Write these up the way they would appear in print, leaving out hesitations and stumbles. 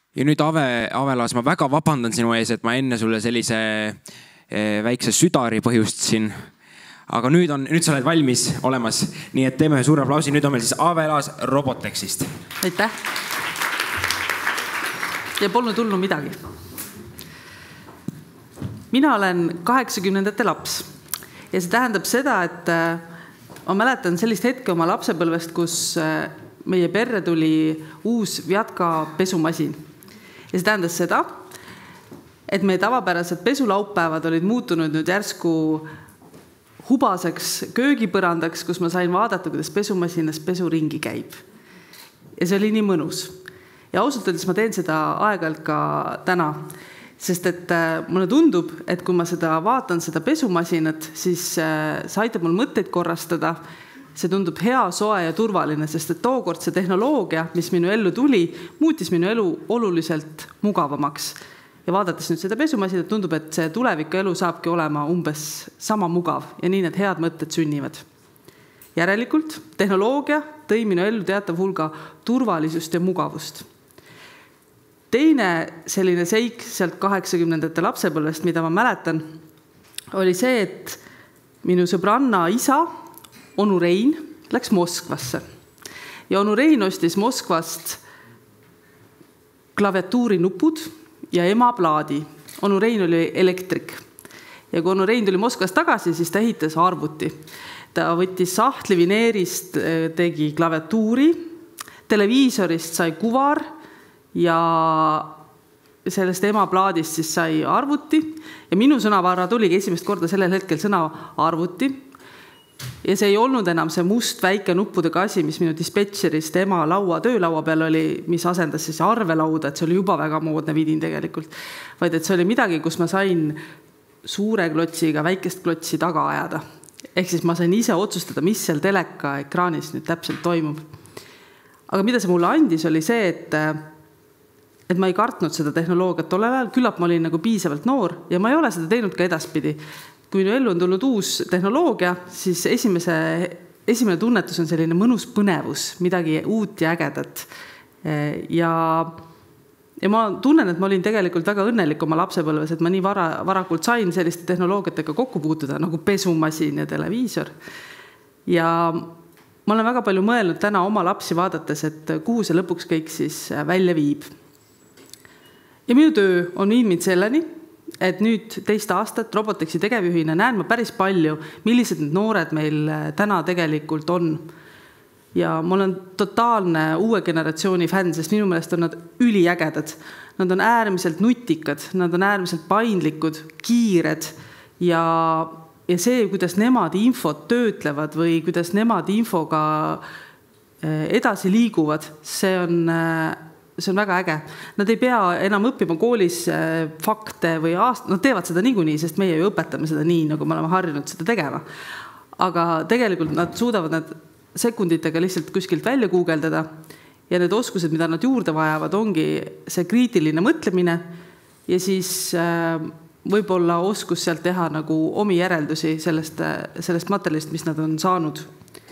Ja nüüd Avelaas, ma väga vabandan sinu ees, et ma enne sulle sellise väikse südari põhjustasin. Aga nüüd sa oled valmis olemas, nii et teeme ühe suure aplausi. Nüüd on meil siis Avelaas Robotexist. Aitäh! Ja polnud hullu midagi. Mina olen 80-ndate laps ja see tähendab seda, et ma mäletan sellist hetke oma lapsepõlvest, kus meie perre tuli uus Vjatka pesumasin. Ja see tähendas seda, et meie tavapärased pesulaupäevad olid muutunud nüüd järsku hubaseks köögipõrandaks, kus ma sain vaadata, kuidas pesumasinas pesuringi käib. Ja see oli nii mõnus. Ja ausalt öeldes ma teen seda aeg-ajalt ka täna, sest et mulle tundub, et kui ma vaatan seda pesumasinat, siis see aitab mul mõtteid korrastada. See tundub hea, soe ja turvaline, sest et tookord see tehnoloogia, mis minu ellu tuli, muutis minu elu oluliselt mugavamaks. Ja vaadates nüüd seda pesumasinat, tundub, et see tuleviku elu saabki olema umbes sama mugav ja nii need head mõtted sünnivad. Järelikult tehnoloogia tõi minu ellu teatav hulga turvalisust ja mugavust. Teine selline seik sealt 80-ndate lapsepõlvest, mida ma mäletan, oli see, et minu sõbranna isa, Onu Rein, läks Moskvasse. Ja Onu Rein ostis Moskvast klaviatuurinupud ja emaplaadi. Onu Rein oli elektrik. Ja kui Onu Rein tuli Moskvast tagasi, siis ta ehitas arvuti. Ta võttis sahtli vineerist, tegi klaviatuuri, televiisorist sai kuvar ja sellest emaplaadist siis sai arvuti. Ja minu sõnavarra tuligi esimest korda sellel hetkel sõna arvuti. Ja see ei olnud enam see must väike nuppudega asi, mis minu dispetšerist ema töölaua peal oli, mis asendas siis arvelauda, et see oli juba väga moodne vidin tegelikult. Vaid et see oli midagi, kus ma sain suure klotsiga väikest klotsi taga ajada. Ehk siis ma sain ise otsustada, mis seal teleka ekraanis nüüd täpselt toimub. Aga mida see mulle andis, oli see, et ma ei kartnud seda tehnoloogiat tollel ajal, küllap ma olin nagu piisavalt noor ja ma ei ole seda teinud ka edaspidi. Kui minu ellu on tulnud uus tehnoloogia, siis esimene tunnetus on selline mõnus põnevus, midagi uut ja ägedat. Ja ma tunnen, et ma olin tegelikult väga õnnelik oma lapsepõlves, et ma nii varakult sain selliste tehnoloogiatega kokku puutuda, nagu pesumasin ja televiisor. Ja ma olen väga palju mõelnud täna oma lapsi vaadates, et kuhu see lõpuks kõik siis välja viib. Ja minu töö on viinud selleni, et nüüd teist aastat Robotexi tegevjuhina näen ma päris palju, millised need noored meil täna tegelikult on. Ja ma olen totaalne uue generatsiooni fänn, sest minu meelest on nad üliägedad. Nad on äärmiselt nutikad, nad on äärmiselt paindlikud, kiired ja see, kuidas nemad infot töötlevad või kuidas nemad infoga edasi liiguvad, see on väga äge. Nad ei pea enam õppima koolis fakte või nad teevad seda niikuinii, sest meie ju õpetame seda nii, nagu me oleme harjunud seda tegema. Aga tegelikult nad suudavad need sekunditega lihtsalt kuskilt välja guugeldada ja need oskused, mida nad juurde vajavad, ongi see kriitiline mõtlemine ja siis võib-olla oskus sealt teha nagu omi järeldusi sellest materjalist, mis nad on saanud.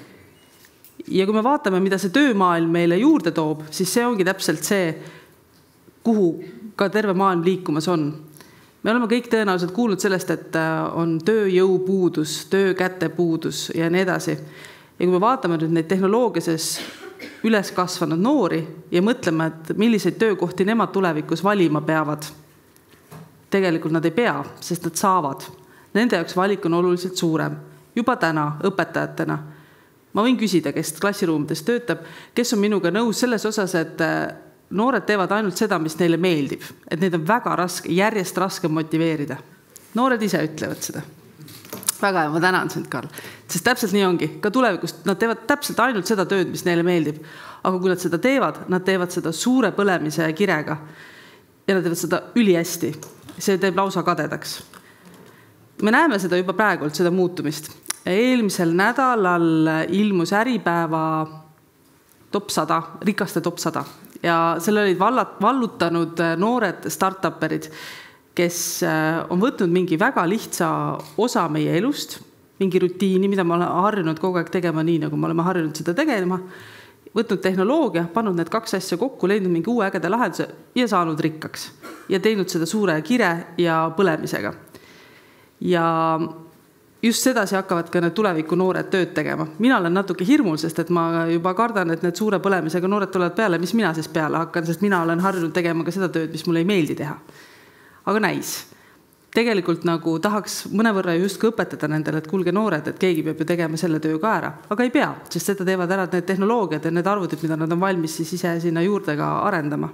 Ja kui me vaatame, mida see töömaailm meile juurde toob, siis see ongi täpselt see, kuhu ka terve maailm liikumas on. Me oleme kõik tõenäoliselt kuulnud sellest, et on tööjõupuudus, töökätepuudus ja nii edasi. Ja kui me vaatame nüüd neid tehnoloogiases üles kasvanud noori ja mõtleme, et milliseid töökohti nemad tulevikus valima peavad, tegelikult nad ei pea, sest nad saavad. Nende jaoks valik on oluliselt suurem. Juba täna õpetajatena. Ma võin küsida, kes klassiruumides töötab, kes on minuga nõus selles osas, et noored teevad ainult seda, mis neile meeldib. Et neid on väga raske, järjest raske motiveerida. Noored ise ütlevad seda. Väga hea, ma tänan sind, Karl. Sest täpselt nii ongi. Ka tulevikust nad teevad täpselt ainult seda tööd, mis neile meeldib. Aga kui nad teevad seda suure põlemise kirega ja nad teevad seda ülihästi. See teeb lausa kadedaks. Me näeme seda juba praegult, seda muutumist. Eelmisel nädalal ilmus Äripäeva top 100, rikaste top 100 ja selle olid vallutanud noored startupperid, kes on võtnud mingi väga lihtsa osa meie elust, mingi rutiini, mida me oleme harjunud kogu aeg tegema nii, nagu me oleme harjunud seda tegema võtnud tehnoloogia, pannud need kaks asja kokku, leidnud mingi uue ägeda lahenduse ja saanud rikkaks. Ja teinud seda suure kire ja põlemisega. Ja just sedasi hakkavad ka need tuleviku noored tööd tegema. Mina olen natuke hirmul, sest et ma juba kardan, et need suure põlemisega noored tulevad peale, mis mina siis peale hakkan, sest mina olen harjunud tegema ka seda tööd, mis mulle ei meeldi teha. Aga näis. Tegelikult nagu tahaks mõnevõrra just õpetada nendele, et kuulge noored, et keegi peab ju tegema selle töö ka ära. Aga ei pea, sest seda teevad ära need tehnoloogiad ja need arvutid, mida nad on valmis siis ise sinna juurde ka arendama.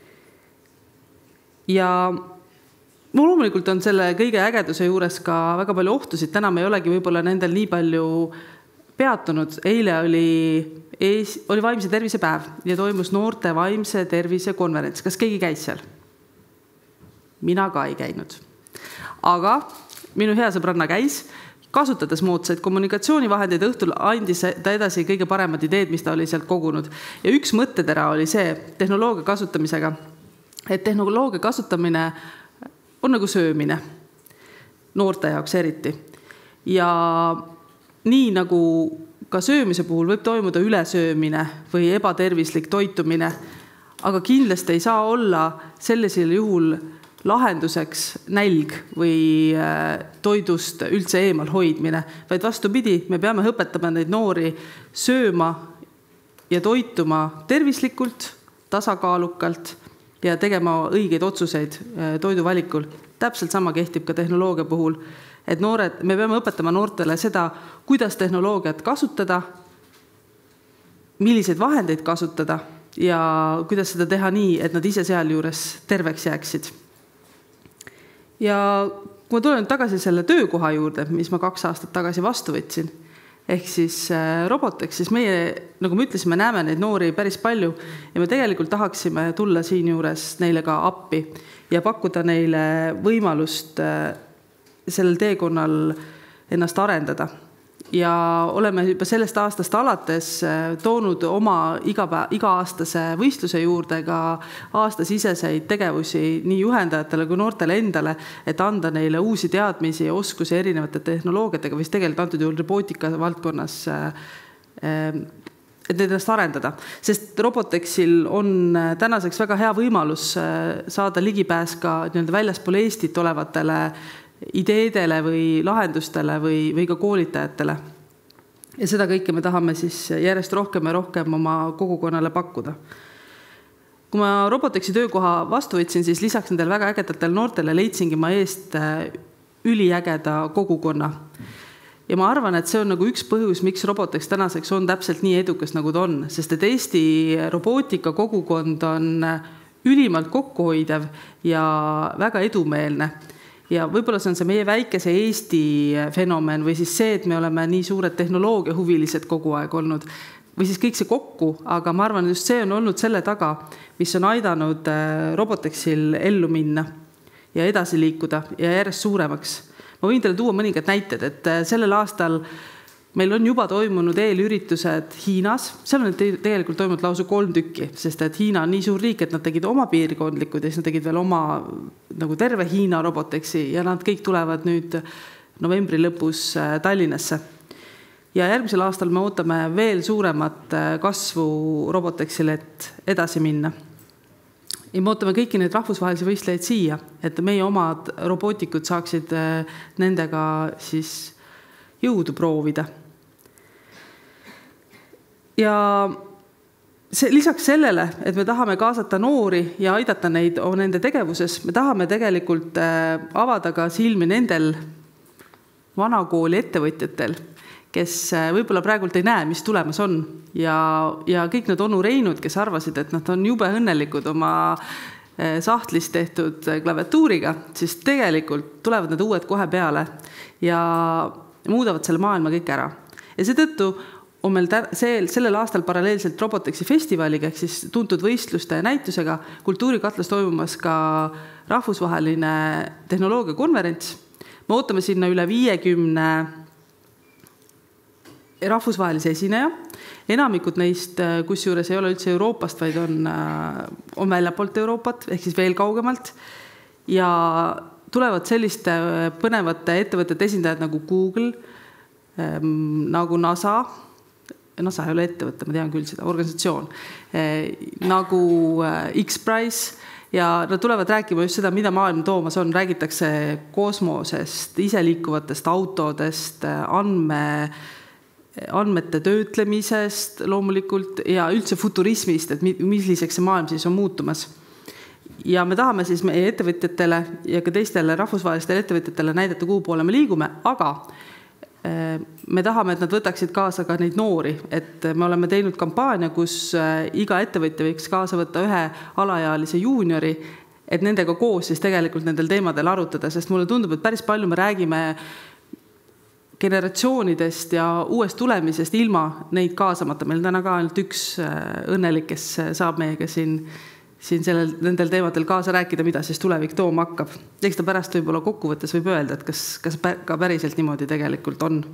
Ja loomulikult on selle kõige ägeduse juures ka väga palju ohtusid. Täna me ei olegi võib-olla nendel nii palju peatunud. Eile oli vaimse tervise päev ja toimus noorte vaimse tervise konverents. Kas keegi käis seal? Mina ka ei käinud. Aga minu hea sõbranna käis, kasutades moodsaid kommunikatsioonivahendeid õhtul andis ta edasi kõige paremad ideed, mis ta oli sealt kogunud. Ja üks mõttetera oli see tehnoloogia kasutamisega, et tehnoloogia kasutamine on nagu söömine, noorte jaoks eriti. Ja nii nagu ka söömise puhul võib toimuda ülesöömine või ebatervislik toitumine, aga kindlasti ei saa olla sellisel juhul lahenduseks nälg või toidust üldse eemal hoidmine, vaid vastupidi, me peame õpetama neid noori sööma ja toituma tervislikult, tasakaalukalt ja tegema õigeid otsuseid toiduvalikul. Täpselt sama kehtib ka tehnoloogia puhul, et me peame õpetama noortele seda, kuidas tehnoloogiat kasutada, milliseid vahendeid kasutada ja kuidas seda teha nii, et nad ise sealjuures terveks jääksid. Ja kui ma tulen tagasi selle töökoha juurde, mis ma 2 aastat tagasi vastu võtsin, ehk siis Robotex, siis meie, nagu me ütlesime, näeme neid noori päris palju ja me tegelikult tahaksime tulla siin juures neile ka appi ja pakkuda neile võimalust sellel teekonnal ennast arendada. Ja oleme juba sellest aastast alates toonud oma iga-aastase võistluse juurde ka aastasiseseid tegevusi nii juhendajatele kui noortele endale, et anda neile uusi teadmisi ja oskusi erinevate tehnoloogiatega, mis tegelikult antud juhul robootika valdkonnas, et ennast arendada. Sest Robotexil on tänaseks väga hea võimalus saada ligipääs ka väljaspool Eestit olevatele ideedele või lahendustele või ka koolitajatele. Ja seda kõike me tahame siis järjest rohkem ja rohkem oma kogukonnale pakkuda. Kui ma Robotexi töökoha vastu võtsin, siis lisaks nendel väga ägedatele noortele leidsingi ma eest üliägeda kogukonna. Ja ma arvan, et see on nagu üks põhjus, miks Robotex tänaseks on täpselt nii edukas, nagu ta on. Sest et Eesti robootika kogukond on ülimalt kokkuhoidev ja väga edumeelne. Ja võib-olla see on see meie väikese Eesti fenomen või siis see, et me oleme nii suured tehnoloogia huvilised kogu aeg olnud või siis kõik see kokku, aga ma arvan, just see on olnud selle taga, mis on aidanud Robotexil ellu minna ja edasi liikuda ja järjest suuremaks. Ma võin teile tuua mõningad näited, et sellel aastal meil on juba toimunud eelüritused Hiinas, seal on tegelikult toimunud lausa 3 tükki, sest et Hiina on nii suur riik, et nad tegid oma piirkondlikud ja siis nad tegid veel oma nagu terve Hiina Robotexi ja nad kõik tulevad nüüd novembri lõpus Tallinnasse. Ja järgmisel aastal me ootame veel suuremat kasvu Robotexile, et edasi minna. Ja me ootame kõiki neid rahvusvahelisi võistlejaid siia, et meie omad robootikud saaksid nendega siis jõudu proovida. Ja lisaks sellele, et me tahame kaasata noori ja aidata neid nende tegevuses, me tahame tegelikult avada ka silmi nendel vanakooli ettevõtjatel, kes võib-olla praegult ei näe, mis tulemas on. Ja kõik need onureinud, kes arvasid, et nad on jube õnnelikud oma sahtlist tehtud klaviatuuriga, siis tegelikult tulevad need uued kohe peale ja muudavad selle maailma kõik ära. Ja seetõttu on meil sellel aastal paralleelselt Robotexi festivaliga, ehk siis tuntud võistluste näitusega kultuurikatlas toimumas ka rahvusvaheline tehnoloogiakonverents. Me ootame sinna üle 50 rahvusvahelise esineja. Enamikud neist, kusjuures ei ole üldse Euroopast, vaid on väljapoolt Euroopat, ehk siis veel kaugemalt. Ja tulevad selliste põnevate ettevõtete esindajad nagu Google, nagu NASA, no sa ei ole ettevõte, ma tean küll seda, organisatsioon, nagu X-Prize ja nad tulevad rääkima just seda, mida maailm toomas on, räägitakse kosmosest, iseliikuvatest autodest, andmete töötlemisest loomulikult ja üldse futurismist, et milliseks see maailm siis on muutumas. Ja me tahame siis meie ettevõtjatele ja ka teistele rahvusvahelistele ettevõtjatele näidata, kuhu poole me liigume, aga me tahame, et nad võtaksid kaasa ka neid noori, et me oleme teinud kampaania, kus iga ettevõtja võiks kaasa võtta ühe alaealise juuniori, et nendega koos siis tegelikult nendel teemadel arutada, sest mulle tundub, et päris palju me räägime generatsioonidest ja uuest tulemisest ilma neid kaasamata. Meil täna ka ainult üks õnnelik, kes saab meiega siin nendel teemadel kaasa rääkida, mida siis tulevik tooma hakkab. Eks ta pärast võib-olla kokkuvõttes võib öelda, et kas ka päriselt niimoodi tegelikult on.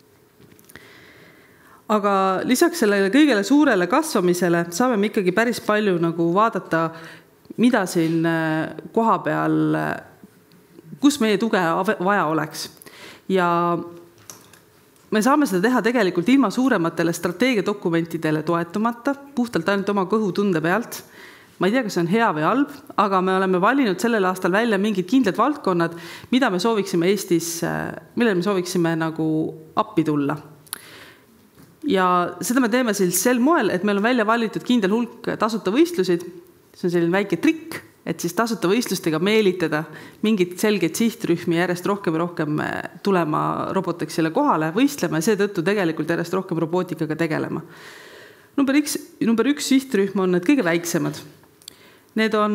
Aga lisaks sellele kõigele suurele kasvamisele saame me ikkagi päris palju nagu vaadata, mida siin koha peal, kus meie tuge vaja oleks. Ja me saame seda teha tegelikult ilma suurematele strateegiadokumentidele toetumata, puhtalt ainult oma kõhutunde pealt. Ma ei tea, kas see on hea või halb, aga me oleme valinud sellel aastal välja mingid kindlad valdkonnad, mida me sooviksime Eestis, millele me sooviksime nagu appi tulla. Ja seda me teeme sel moel, et meil on välja valitud kindel hulk tasuta võistlusid. See on selline väike trikk, et siis tasuta võistlustega meelitada mingid selgeid sihtrühmi järjest rohkem ja rohkem tulema Robotexile kohale, võistlema ja seetõttu tegelikult järjest rohkem robootikaga tegelema. Number üks sihtrühm on need kõige väiksemad. Need on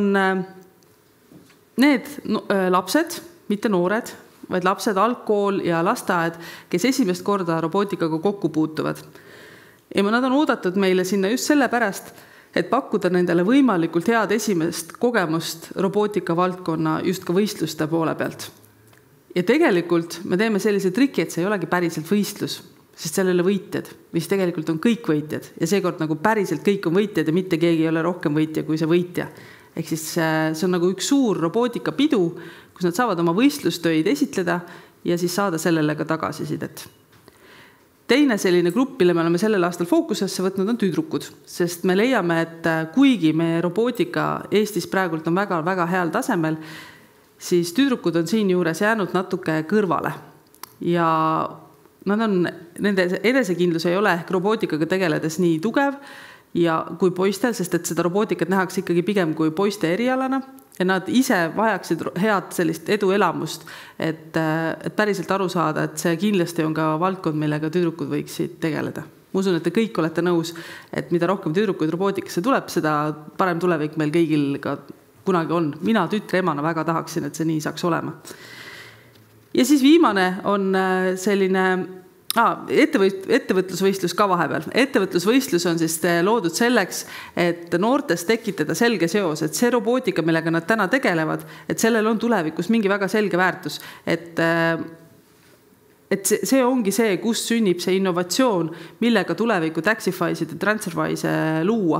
need lapsed, mitte noored, vaid lapsed, algkool ja lasteaed, kes esimest korda robootikaga kokku puutuvad. Ja nad on oodatud meile sinna just sellepärast, et pakkuda nendele võimalikult head esimest kogemust robootika valdkonna just ka võistluste poole pealt. Ja tegelikult me teeme sellise triki, et see ei olegi päriselt võistlus, sest seal ei ole võitjad, mis tegelikult on kõik võitjad ja seekord nagu päriselt kõik on võitjad ja mitte keegi ei ole rohkem võitja kui see võitja. Ehk siis see on nagu üks suur robootika pidu, kus nad saavad oma võistlustöid esitleda ja siis saada sellele ka tagasisidet. Teine selline grupp, mille me oleme sellel aastal fookusesse võtnud, on tüdrukud, sest me leiame, et kuigi meie robootika Eestis praegult on väga heal tasemel, siis tüdrukud on siin juures jäänud natuke kõrvale ja nende enesekindlus ei ole ehk robootikaga tegeledes nii tugev ja kui poistel, sest et seda robootikat nähakse ikkagi pigem kui poiste erialana ja nad ise vajaksid head sellist eduelamust, et päriselt aru saada, et see kindlasti on ka valdkond, millega tüdrukud võiksid tegeleda. Ma usun, et te kõik olete nõus, et mida rohkem tüdrukuid robootikasse tuleb, seda parem tulevik meil kõigil ka kunagi on. Mina tütre emana väga tahaksin, et see nii saaks olema. Ja siis viimane on selline ettevõtlusvõistlus ka vahepeal. Ettevõtlusvõistlus on siis loodud selleks, et noortes tekitada selge seos, et see robootika, millega nad täna tegelevad, et sellel on tulevikus mingi väga selge väärtus. Et see ongi see, kus sünnib see innovatsioon, millega tuleviku Taxify'sid ja Transferwise luua.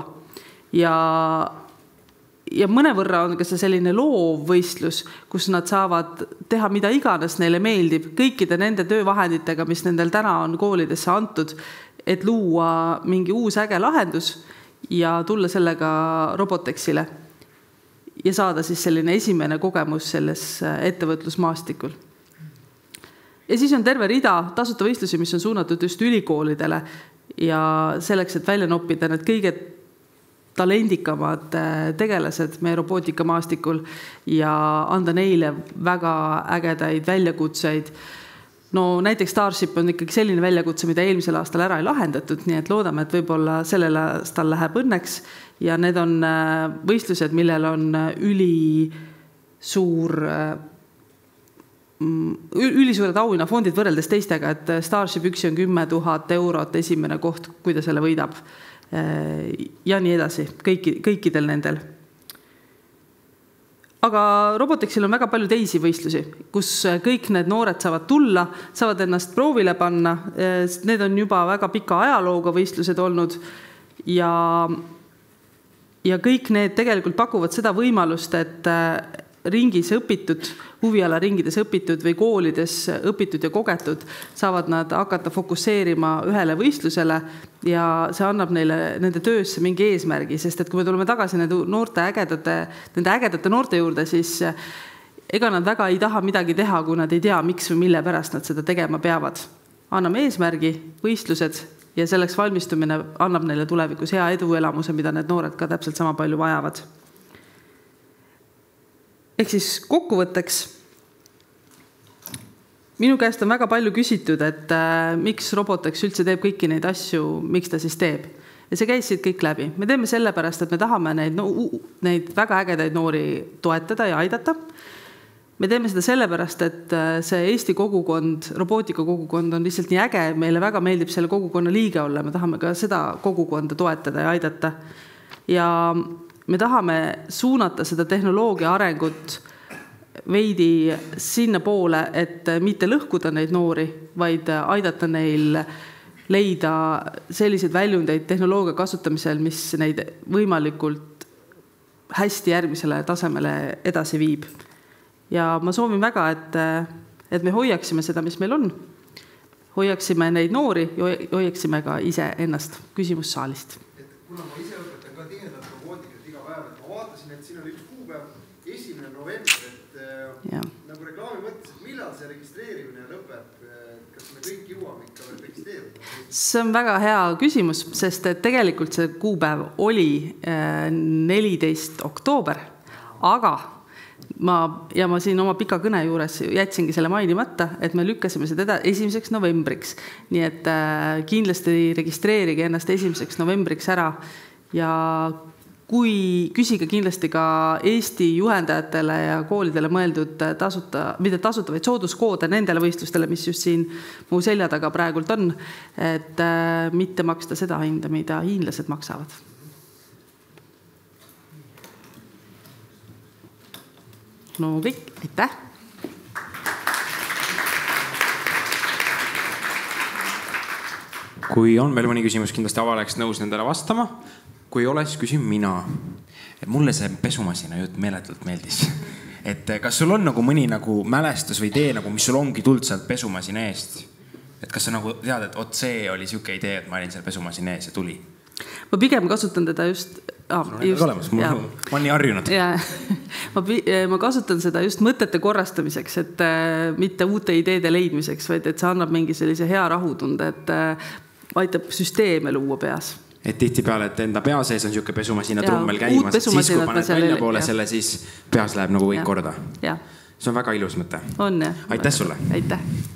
Ja mõnevõrra on ka see selline loovvõistlus, kus nad saavad teha mida iganes neile meeldib, kõikide nende töövahenditega, mis nendel täna on koolidesse antud, et luua mingi uus äge lahendus ja tulla sellega Robotexile ja saada siis selline esimene kogemus selles ettevõtlusmaastikul. Ja siis on terve rida tasuta võistlusi, mis on suunatud just ülikoolidele ja selleks, et välja noppida need kõige talendikamad tegelased meie robootikamaastikul ja anda neile väga ägedaid väljakutseid. No näiteks Starship on ikkagi selline väljakutse, mida eelmisel aastal ära ei lahendatud, nii et loodame, et võib-olla sellel aastal läheb õnneks ja need on võistlused, millel on ülisuured auhinnafondid võrreldes teistega, et Starship üksi on 10 000 eurot esimene koht, kui ta selle võidab. Ja nii edasi, kõikidel nendel. Aga Robotexil on väga palju teisi võistlusi, kus kõik need noored saavad tulla, saavad ennast proovile panna. Need on juba väga pika ajalooga võistlused olnud ja kõik need tegelikult pakuvad seda võimalust, ringis õpitud, huvialaringides õpitud või koolides õpitud ja kogetud, saavad nad hakata fokusseerima ühele võistlusele ja see annab neile nende töösse mingi eesmärgi, sest et kui me tuleme tagasi nende ägedate noorte juurde, siis ega nad väga ei taha midagi teha, kui nad ei tea, miks või mille pärast nad seda tegema peavad. Anname eesmärgi, võistlused ja selleks valmistumine annab neile tulevikus hea eduelamuse, mida need noored ka täpselt sama palju vajavad. Ehk siis kokkuvõtteks, minu käest on väga palju küsitud, et miks Robotex üldse teeb kõiki neid asju, miks ta siis teeb. Ja see käis siit kõik läbi. Me teeme sellepärast, et me tahame neid väga ägedaid noori toetada ja aidata. Me teeme seda sellepärast, et see Eesti kogukond, robootika kogukond on lihtsalt nii äge, meile väga meeldib selle kogukonna liige olla, me tahame ka seda kogukonda toetada ja aidata. Ja me tahame suunata seda tehnoloogia arengut veidi sinna poole, et mitte lõhkuda neid noori, vaid aidata neil leida selliseid väljundeid tehnoloogia kasutamisel, mis neid võimalikult hästi järgmisele tasemele edasi viib. Ja ma soovin väga, et me hoiaksime seda, mis meil on. Hoiaksime neid noori ja hoiaksime ka ise ennast. Küsimus saalist. Kuna ma ise õpetan ka tihedat robootikat iga päev, et ma vaatasin, et siin oli üks kuupäev 1. november, et nagu reklaami mõttes, et millal see registreerimine lõpeb, kas me kõik jõuame ikka veel registreerida? See on väga hea küsimus, sest et tegelikult see kuupäev oli 14. oktoober, aga ma siin oma pika kõne juures jätsingi selle mainimata, et me lükkasime seda 1. novembriks. Nii et kindlasti registreerige ennast 1. novembriks ära ja küsige kindlasti ka Eesti juhendajatele ja koolidele mõeldud mitte tasuta, vaid sooduskoode nendele võistlustele, mis just siin mu selja taga praegult on, et mitte maksta seda hinda, mida hiinlased maksavad. No kõik, aitäh! Kui on veel mõni küsimus, kindlasti avaleks nõus nendele vastama. Kui ole, siis küsin mina. Et mulle see pesumasina jutt meeletult meeldis. Et kas sul on nagu mõni nagu mälestus või idee, nagu, mis sul ongi tulnud sealt pesumasina eest? Et kas sa nagu tead, et see oli siuke idee, et ma olin seal pesumasina ees ja tuli? Ma pigem kasutan teda just... olemas, ma olen nii harjunud. Ma kasutan seda just mõtete korrastamiseks, et mitte uute ideede leidmiseks, vaid et see annab mingi sellise hea rahutunde, et aitab süsteeme luua peas. Et tihti peale, et enda pea sees on siuke pesumasina trummel käimas, siis kui paned välja poole selle, siis peas läheb nagu kõik korda. See on väga ilus mõte. On, jah. Aitäh sulle! Aitäh!